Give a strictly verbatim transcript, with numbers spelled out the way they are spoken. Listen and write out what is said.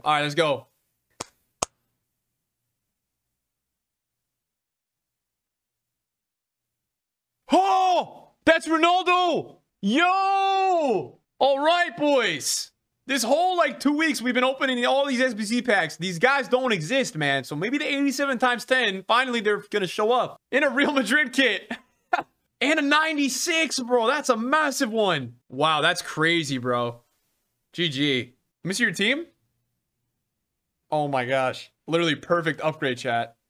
All right, let's go. Oh, that's Ronaldo. Yo. All right, boys. This whole like two weeks we've been opening all these S B C packs. These guys don't exist, man. So maybe the eighty-seven times ten, finally they're going to show up in a Real Madrid kit. And a ninety-six, bro. That's a massive one. Wow, that's crazy, bro. G G. Let me see your team. Oh my gosh. Literally perfect upgrade, chat.